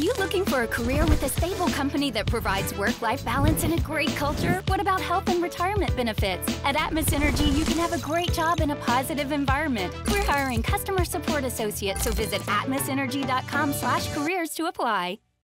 you looking for a career with a stable company that provides work-life balance and a great culture? What about health and retirement benefits? At Atmos Energy, you can have a great job in a positive environment. We're hiring customer support associates, so visit atmosenergy.com/careers to apply.